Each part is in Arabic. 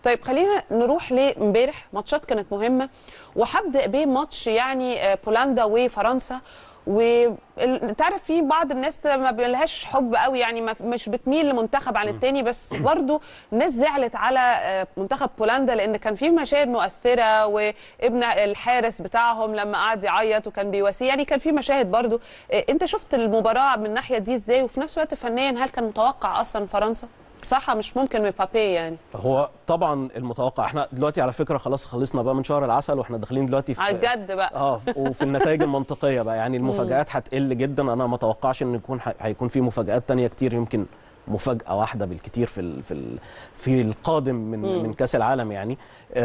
طيب خلينا نروح لامبارح، ماتشات كانت مهمه، وهبدا بماتش يعني بولندا وفرنسا. وتعرف في بعض الناس ما بيلهاش حب قوي، يعني مش بتميل لمنتخب عن التاني، بس برضو الناس زعلت على منتخب بولندا لان كان في مشاهد مؤثره، وابن الحارس بتاعهم لما قعد يعيط وكان بيواسيه، يعني كان في مشاهد برضو. انت شفت المباراه من الناحيه دي ازاي؟ وفي نفس الوقت فنيا هل كان متوقع اصلا فرنسا؟ صح، مش ممكن من بابي يعني. هو طبعا المتوقع. احنا دلوقتي على فكره خلاص خلصنا بقى من شهر العسل، واحنا داخلين دلوقتي في على الجد بقى. وفي النتائج المنطقيه بقى. يعني المفاجآت هتقل جدا. انا ما اتوقعش ان هيكون في مفاجآت تانية كتير. يمكن مفاجأة واحدة بالكتير في القادم من كأس العالم يعني.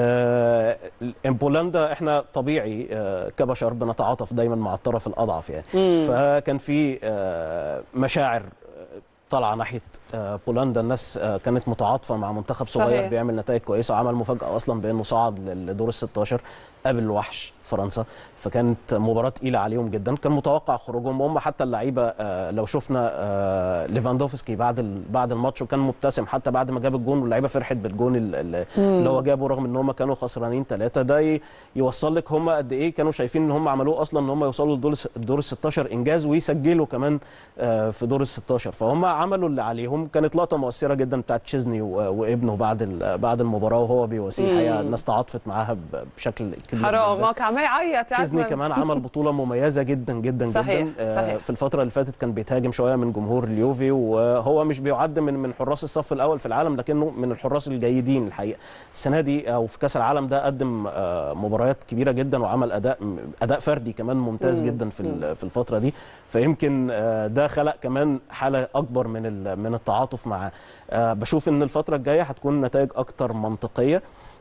بولندا احنا طبيعي كبشر بنتعاطف دايما مع الطرف الأضعف يعني. فكان في مشاعر طالعه ناحيه بولندا. الناس كانت متعاطفه مع منتخب صغير بيعمل نتائج كويسه، وعمل مفاجاه اصلا بانه صعد لدور ال 16 قبل وحش فرنسا. فكانت مباراه تقيله عليهم جدا. كان متوقع خروجهم هم، حتى اللعيبه لو شفنا ليفاندوفسكي بعد الماتش وكان مبتسم حتى بعد ما جاب الجون، واللعيبه فرحت بالجون اللي هو جابه رغم ان هم كانوا خسرانين 3. ده يوصل لك هم قد ايه كانوا شايفين ان هم عملوه اصلا، ان هم يوصلوا لدور ال 16 انجاز ويسجلوا كمان في دور ال 16. فهم عملوا اللي عليهم. كانت لقطه مؤثره جدا بتاعت تشيزني وابنه بعد المباراه وهو بيواسيه. الحقيقه الناس تعاطفت معاها بشكل كبير. حرام، ما كان عمال يعيط. تشيزني كمان عمل بطوله مميزه جدا جدا صحيح. جدا. صحيح. في الفتره اللي فاتت كان بيتهاجم شويه من جمهور اليوفي، وهو مش بيعد من حراس الصف الاول في العالم، لكنه من الحراس الجيدين الحقيقه. السنه دي او في كاس العالم ده قدم مباريات كبيره جدا، وعمل اداء فردي كمان ممتاز جدا في الفتره دي. فيمكن ده خلق كمان حاله اكبر من التعاطف معاه. بشوف ان الفتره الجايه هتكون نتائج اكتر منطقيه.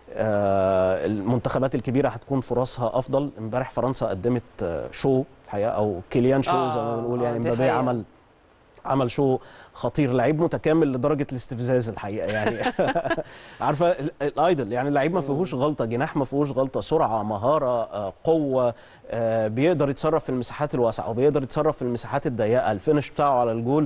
المنتخبات الكبيره هتكون فرصها افضل. امبارح فرنسا قدمت شو الحقيقه، او كيليان شو زي ما بنقول يعني. مبابي عمل شو خطير، لعيب متكامل لدرجه الاستفزاز الحقيقه يعني. عارفه الايدل يعني، اللعيب ما فيهوش غلطه، جناح ما فيهوش غلطه، سرعه، مهاره، قوه، بيقدر يتصرف في المساحات الواسعه وبيقدر يتصرف في المساحات الضيقه. الفينش بتاعه على الجول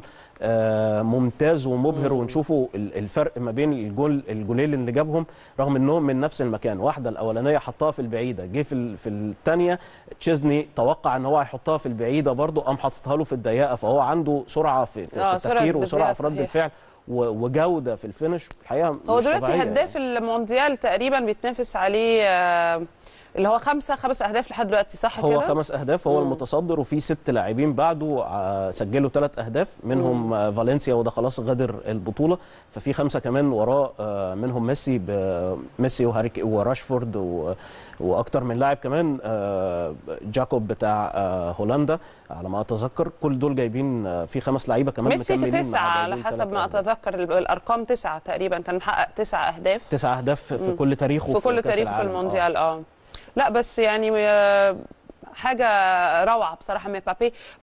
ممتاز ومبهر. ونشوفوا الفرق ما بين الجولين اللي جابهم رغم انهم من نفس المكان. واحده الاولانيه حطها في البعيده، جه في الثانيه تشيزني توقع ان هو هيحطها في البعيده برده، قام حاططها له في الضيقه. فهو عنده سرعه في التفكير وسرعه في رد الفعل وجوده في الفينش الحقيقه. هو دلوقتي هداف يعني. المونديال تقريبا بيتنافس عليه اللي هو خمس اهداف لحد دلوقتي، صح كده؟ هو 5 اهداف، هو المتصدر، وفي 6 لاعبين بعده سجلوا 3 اهداف منهم فالنسيا، وده خلاص غادر البطوله. ففي 5 كمان وراه، منهم ميسي وراشفورد واكتر من لاعب كمان. جاكوب بتاع هولندا على ما اتذكر. كل دول جايبين في 5 لعيبه كمان مكملين. ميسي 9 على حسب ما اتذكر الارقام، 9 تقريبا، كان محقق 9 اهداف. 9 اهداف في كل تاريخه في كل تاريخه في المونديال. لا بس يعني حاجه روعه بصراحه من بابي.